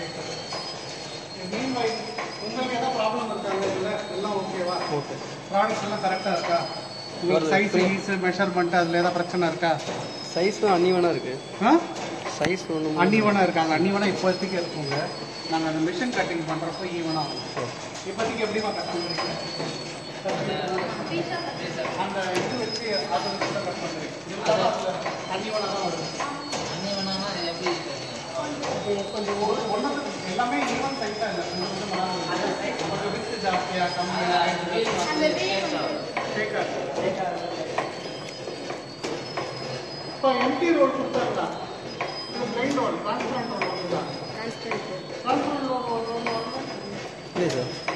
கேட்குறது. மீன்வைல் உங்களுக்கு ஏதாவது ப்ராப்ளம் இருக்காங்க இதில் எல்லாம் ஓகேவா? ஓகே. ப்ராடக்ட்ஸ் எல்லாம் கரெக்டாக இருக்கா? உங்களுக்கு சைஸ் மெஷர்மெண்ட் அதில் ஏதாவது பிரச்சனை இருக்கா? சைஸ்லாம் அன்னிவனாக இருக்குது. சைஸ் ஒன்று அன்னிவனாக இருக்காங்க. அன்னிவனாக இப்போதைக்கு இருக்குங்க. நாங்கள் அந்த மிஷின் கட்டிங் பண்ணுறப்போ ஈவனாக ஆகும். இப்போதைக்கு எப்படிமா கட் பண்ணுறீங்க? அந்த இது வச்சு அதை வச்சு தான் கட் பண்ணுறீங்க. அன்னிவனாக தான் வருது. அன்னிவனானா எப்படி கொஞ்சம் ஒன்று எல்லாமே ஈவன் சைஸாக இல்லை. கொஞ்சம் வித்து ஜாஸ்தியாக கம்மியாக இப்போ எம்டி ரோல் கொடுத்தாருங்களா? இது பிளைன் ரோல், டிரான்ஸ்பரண்ட் ரோல் வருதா? டிரான்ஸ்பரண்ட் ரோல் இல்லை சார்.